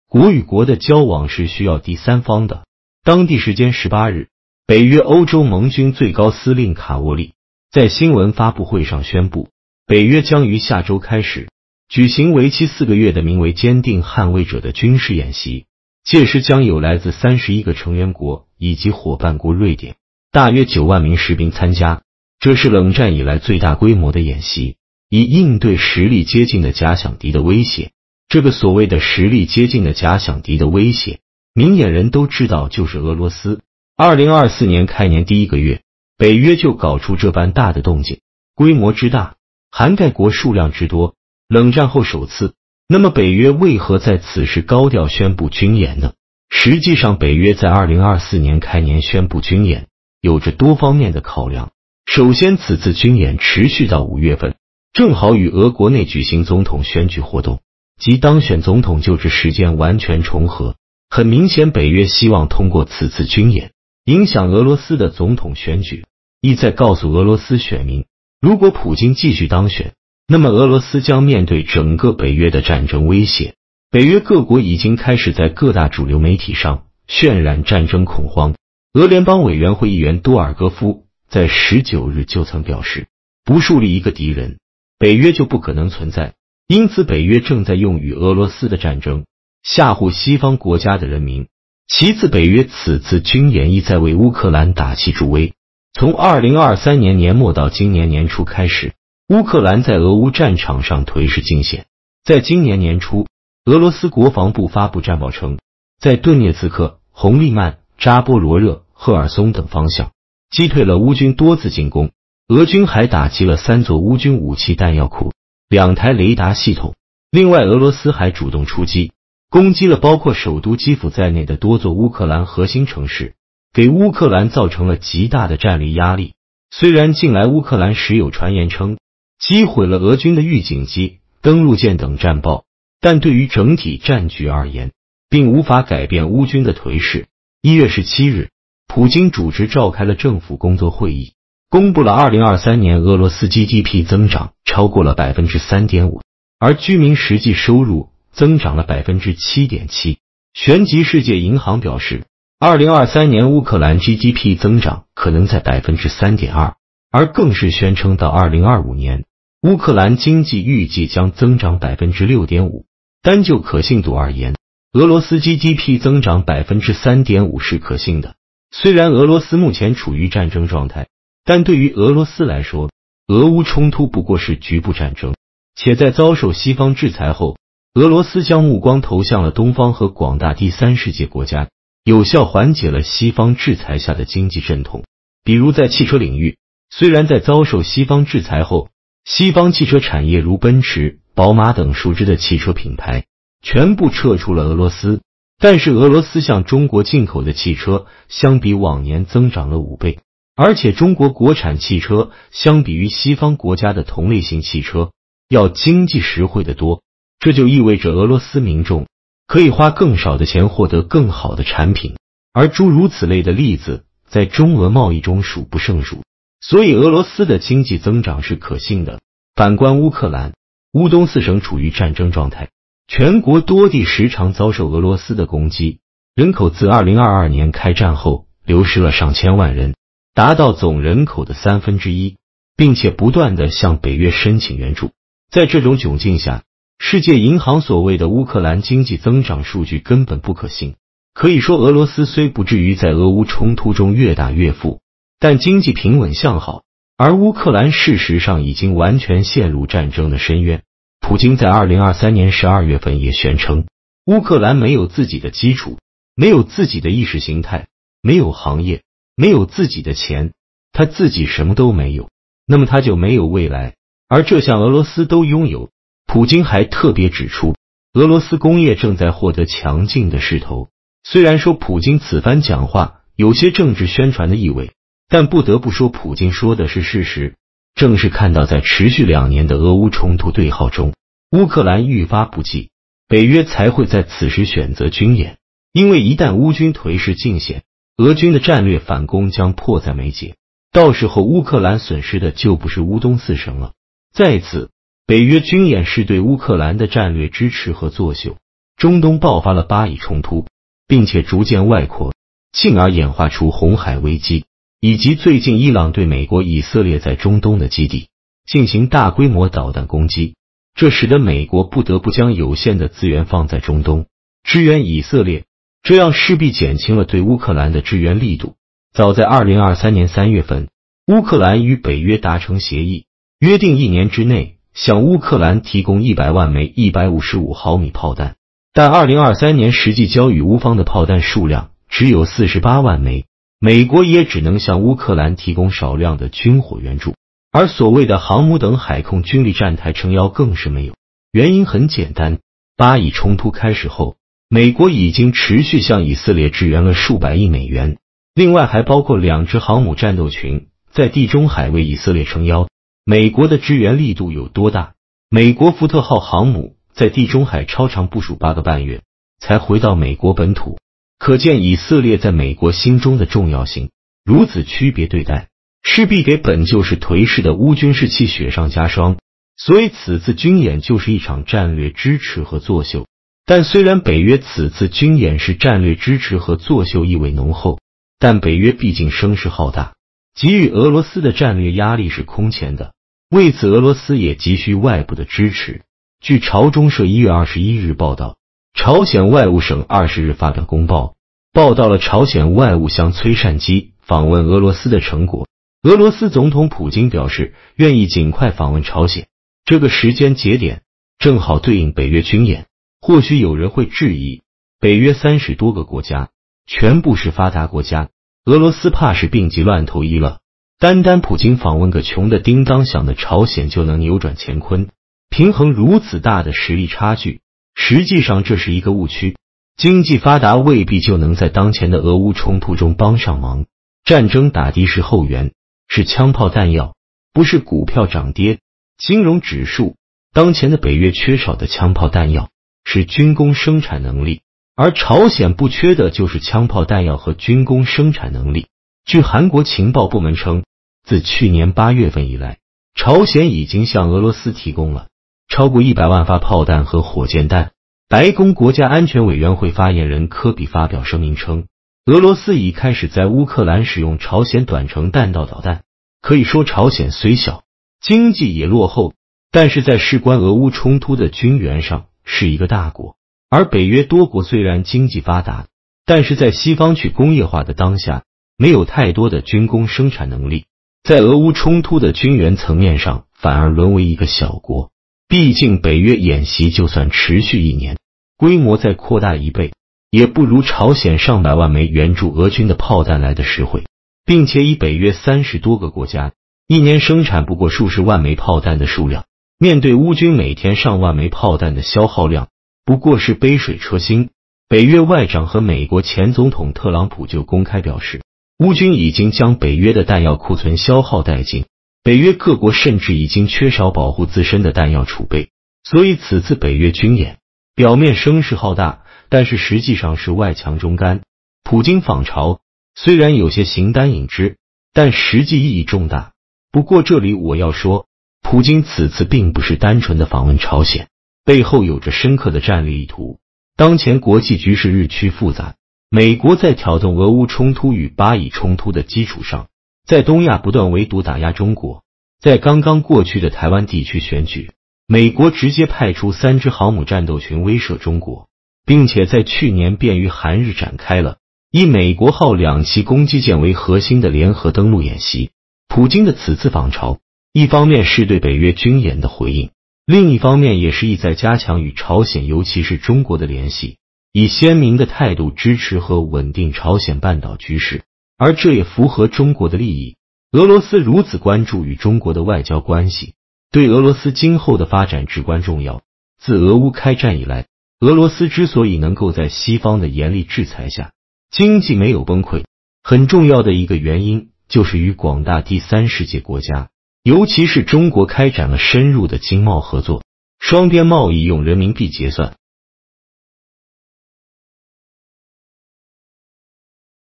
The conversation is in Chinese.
国与国的交往是需要第三方的。当地时间18日，北约欧洲盟军最高司令卡沃利在新闻发布会上宣布，北约将于下周开始举行为期4个月的名为坚定捍卫者的军事演习，届时将有来自31个成员国以及伙伴国瑞典大约9万名士兵参加。这是冷战以来最大规模的演习，以应对实力接近的假想敌的威胁。这个所谓的实力接近的假想敌的威胁，明眼人都知道就是俄罗斯。2024年开年第1个月，北约就搞出这般大的动静，规模之大，涵盖国数量之多，冷战后首次。那么北约为何在此时高调宣布军演呢？实际上北约在2024年开年宣布军演，有着多方面的考量。首先，此次军演持续到5月份，正好与俄国内举行总统选举活动及当选总统就职时间完全重合。很明显，北约希望通过此次军演影响俄罗斯的总统选举，意在告诉俄罗斯选民，如果普京继续当选，那么俄罗斯将面对整个北约的战争威胁。北约各国已经开始在各大主流媒体上渲染战争恐慌。俄联邦委员会议员多尔戈夫在19日就曾表示，不树立一个敌人，北约就不可能存在。因此北约正在用与俄罗斯的战争吓唬西方国家的人民。其次，北约此次军演意在为乌克兰打气助威。从2023年年末到今年年初开始，乌克兰在俄乌战场上颓势尽显。在今年年初，俄罗斯国防部发布战报称，在顿涅茨克、红利曼、扎波罗热、赫尔松等方向击退了乌军多次进攻。俄军还打击了3座乌军武器弹药库、2台雷达系统。另外，俄罗斯还主动出击，攻击了包括首都基辅在内的多座乌克兰核心城市，给乌克兰造成了极大的战力压力。虽然近来乌克兰时有传言称击毁了俄军的预警机、登陆舰等战报，但对于整体战局而言，并无法改变乌军的颓势。1月17日，普京主持召开了政府工作会议，公布了2023年俄罗斯 GDP 增长超过了 3.5%， 而居民实际收入增长了 7.7%。旋即世界银行表示，2023年乌克兰 GDP 增长可能在 3.2%， 而更是宣称到2025年，乌克兰经济预计将增长 6.5%。单就可信度而言，俄罗斯 GDP 增长 3.5% 是可信的。虽然俄罗斯目前处于战争状态，但对于俄罗斯来说，俄乌冲突不过是局部战争，且在遭受西方制裁后，俄罗斯将目光投向了东方和广大第三世界国家，有效缓解了西方制裁下的经济阵痛。比如在汽车领域，虽然在遭受西方制裁后，西方汽车产业如奔驰、宝马等熟知的汽车品牌全部撤出了俄罗斯，但是俄罗斯向中国进口的汽车相比往年增长了5倍，而且中国国产汽车相比于西方国家的同类型汽车要经济实惠得多。这就意味着俄罗斯民众可以花更少的钱获得更好的产品，而诸如此类的例子在中俄贸易中数不胜数，所以俄罗斯的经济增长是可信的。反观乌克兰，乌东4省处于战争状态，全国多地时常遭受俄罗斯的攻击，人口自2022年开战后流失了上千万人，达到总人口的1/3，并且不断地向北约申请援助。在这种窘境下，世界银行所谓的乌克兰经济增长数据根本不可信。可以说，俄罗斯虽不至于在俄乌冲突中越打越富，但经济平稳向好，而乌克兰事实上已经完全陷入战争的深渊。普京在2023年12月份也宣称，乌克兰没有自己的基础，没有自己的意识形态，没有行业，没有自己的钱，他自己什么都没有，那么他就没有未来，而这项俄罗斯都拥有。普京还特别指出，俄罗斯工业正在获得强劲的势头。虽然说普京此番讲话有些政治宣传的意味，但不得不说普京说的是事实。正是看到在持续2年的俄乌冲突对号中，乌克兰愈发不济，北约才会在此时选择军演。因为一旦乌军颓势尽显，俄军的战略反攻将迫在眉睫，到时候乌克兰损失的就不是乌东4省了。在此，北约军演是对乌克兰的战略支持和作秀， 中东爆发了巴以冲突，并且逐渐外扩，进而演化出红海危机，以及最近伊朗对美国、以色列在中东的基地进行大规模导弹攻击，这使得美国不得不将有限的资源放在中东，支援以色列，这样势必减轻了对乌克兰的支援力度。早在2023年3月份，乌克兰与北约达成协议，约定1年之内向乌克兰提供100万枚155毫米炮弹，但2023年实际交予乌方的炮弹数量只有48万枚，美国也只能向乌克兰提供少量的军火援助，而所谓的航母等海空军力站台撑腰更是没有。原因很简单，巴以冲突开始后，美国已经持续向以色列支援了数百亿美元，另外还包括2支航母战斗群在地中海为以色列撑腰。美国的支援力度有多大？美国福特号航母在地中海超长部署8个半月才回到美国本土，可见以色列在美国心中的重要性。如此区别对待，势必给本就是颓势的乌军士气雪上加霜。所以此次军演就是一场战略支持和作秀。但虽然北约此次军演是战略支持和作秀意味浓厚，但北约毕竟声势浩大，给予俄罗斯的战略压力是空前的。为此，俄罗斯也急需外部的支持。据朝中社1月21日报道，朝鲜外务省20日发表公报，报道了朝鲜外务相崔善基访问俄罗斯的成果。俄罗斯总统普京表示愿意尽快访问朝鲜，这个时间节点正好对应北约军演。或许有人会质疑，北约30多个国家全部是发达国家，俄罗斯怕是病急乱投医了。单单普京访问个穷的叮当响的朝鲜就能扭转乾坤，平衡如此大的实力差距，实际上这是一个误区。经济发达未必就能在当前的俄乌冲突中帮上忙。战争打的是后援，是枪炮弹药，不是股票涨跌、金融指数。当前的北约缺少的枪炮弹药是军工生产能力，而朝鲜不缺的就是枪炮弹药和军工生产能力。据韩国情报部门称，自去年8月份以来，朝鲜已经向俄罗斯提供了超过100万发炮弹和火箭弹。白宫国家安全委员会发言人科比发表声明称，俄罗斯已开始在乌克兰使用朝鲜短程弹道导弹。可以说朝鲜虽小，经济也落后，但是在事关俄乌冲突的军援上是一个大国。而北约多国虽然经济发达，但是在西方去工业化的当下，没有太多的军工生产能力，在俄乌冲突的军援层面上反而沦为一个小国。毕竟北约演习就算持续1年，规模再扩大1倍，也不如朝鲜上百万枚援助俄军的炮弹来的实惠。并且以北约30多个国家1年生产不过数十万枚炮弹的数量，面对乌军每天上万枚炮弹的消耗量，不过是杯水车薪。北约外长和美国前总统特朗普就公开表示，乌军已经将北约的弹药库存消耗殆尽，北约各国甚至已经缺少保护自身的弹药储备。所以此次北约军演表面声势浩大，但是实际上是外强中干。普京访朝虽然有些形单影只，但实际意义重大。不过这里我要说，普京此次并不是单纯的访问朝鲜，背后有着深刻的战略意图。当前国际局势日趋复杂，美国在挑动俄乌冲突与巴以冲突的基础上，在东亚不断围堵打压中国。在刚刚过去的台湾地区选举，美国直接派出3支航母战斗群威慑中国，并且在去年便于韩日展开了以美国号2栖攻击舰为核心的联合登陆演习。普京的此次访朝，一方面是对北约军演的回应，另一方面也是意在加强与朝鲜尤其是中国的联系，以鲜明的态度支持和稳定朝鲜半岛局势，而这也符合中国的利益。俄罗斯如此关注与中国的外交关系，对俄罗斯今后的发展至关重要。自俄乌开战以来，俄罗斯之所以能够在西方的严厉制裁下经济没有崩溃，很重要的一个原因就是与广大第三世界国家，尤其是中国开展了深入的经贸合作，双边贸易用人民币结算，